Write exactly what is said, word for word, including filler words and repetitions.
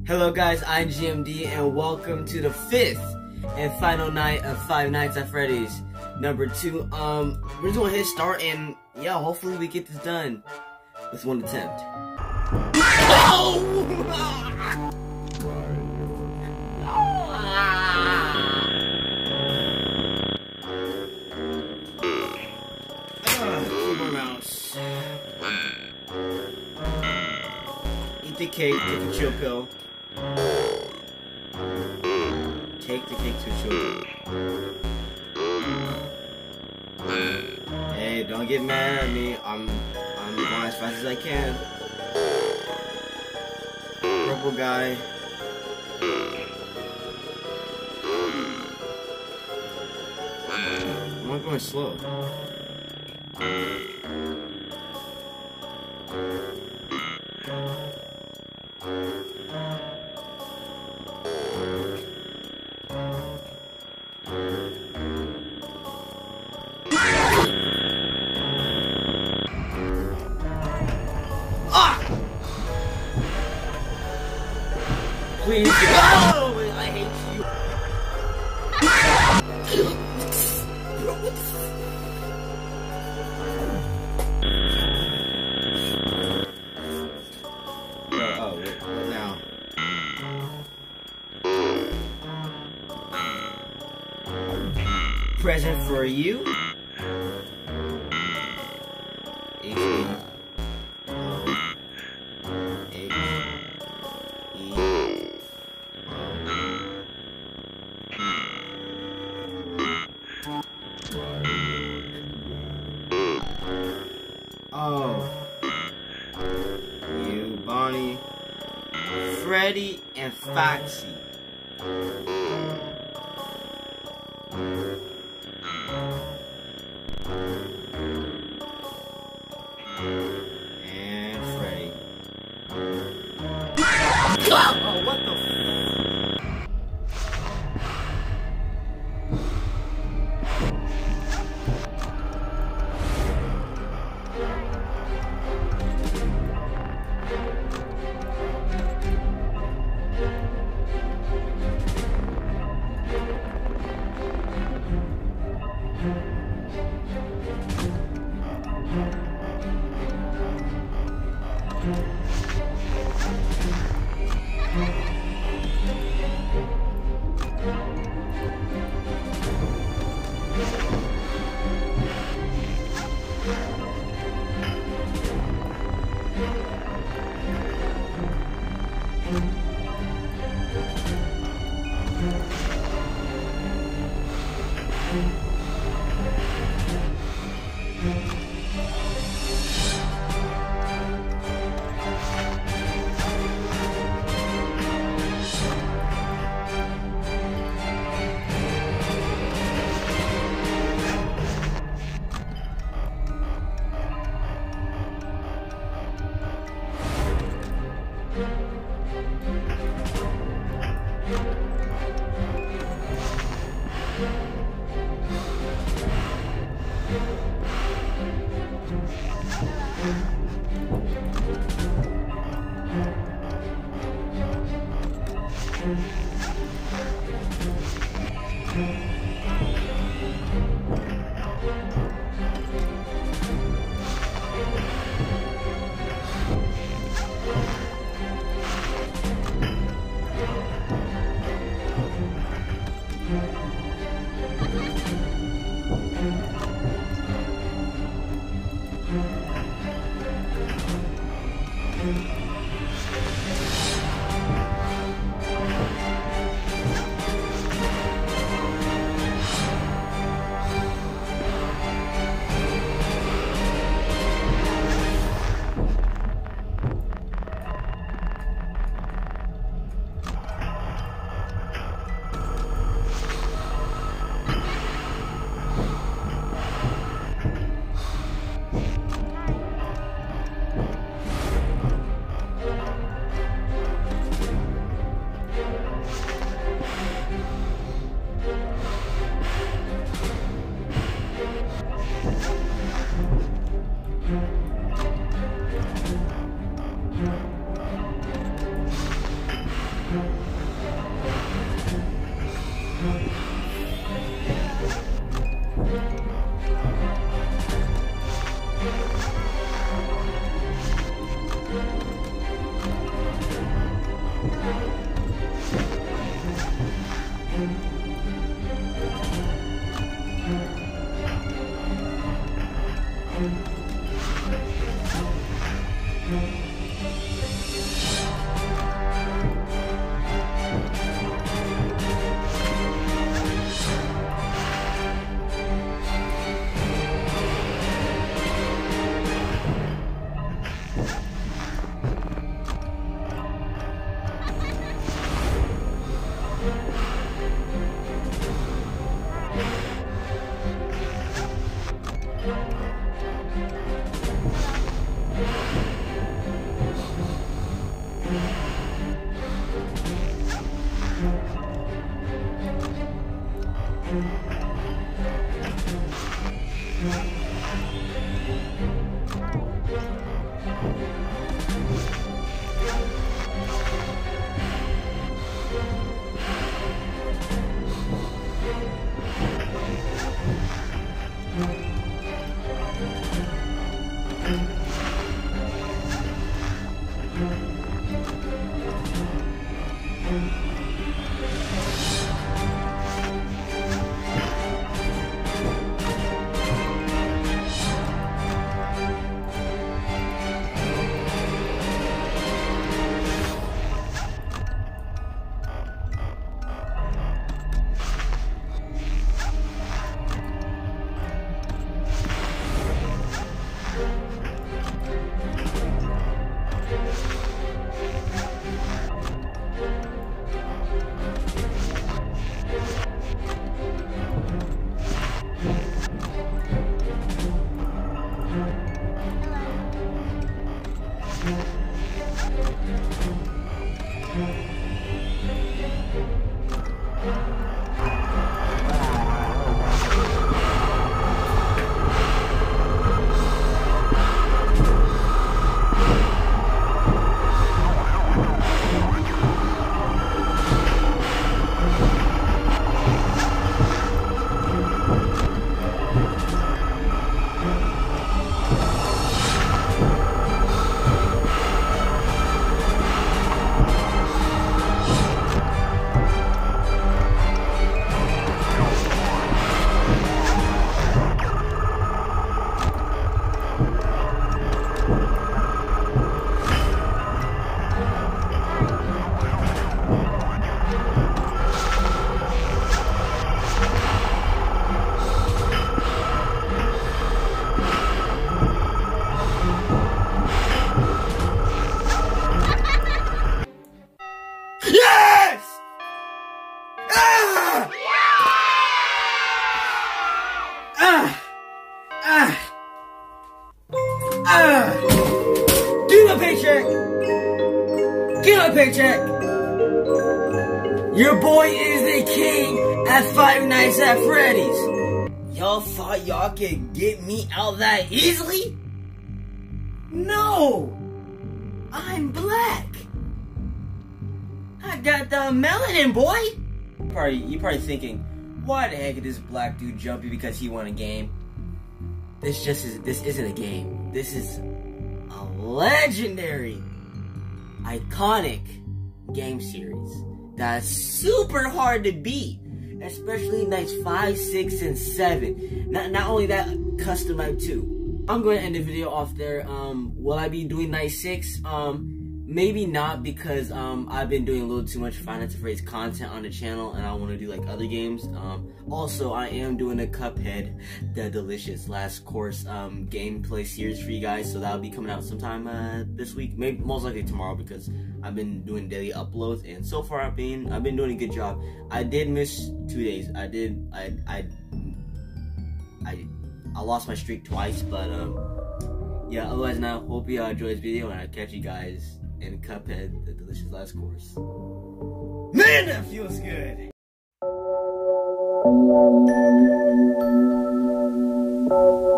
Hello guys, I'm G M D and welcome to the fifth and final night of Five Nights at Freddy's. Number two, um, we're just gonna hit start and yeah, hopefully we get this done with one attempt. Mouse. Eat the cake, take a chill pill. Take the cake to a chill pill. Hey, don't get mad at me. I'm I'm going as fast as I can. Purple guy. I'm not going slow. Ah! Please get out! Oh, I hate you. Oh, wait, what now? Present for you. H E O H E O. You, Bonnie, Freddy, and Foxy. And Freddy. Oh, what the f- paycheck! Get my paycheck! Your boy is the king at Five Nights at Freddy's. Y'all thought y'all could get me out that easily? No! I'm black! I got the melanin, boy! You're probably, you're probably thinking, why the heck is this black dude jumpy because he won a game? This just is, this isn't a game. This is a legendary, iconic game series that's super hard to beat, especially nights five, six, and seven. Not not only that, custom night two. I'm going to end the video off there. Um, will I be doing night six? Um, maybe not, because um I've been doing a little too much Five Nights at Freddy's content on the channel, and I want to do like other games. Um, also I am doing a Cuphead, the delicious last course um gameplay series for you guys, so that'll be coming out sometime uh, this week, maybe most likely tomorrow, because I've been doing daily uploads, and so far I've been I've been doing a good job. I did miss two days. I did I I I I lost my streak twice, but um yeah. Otherwise, now hope you uh, enjoy this video, and I'll catch you guys in Cuphead, the delicious last course. Man, that feels good! Thank you.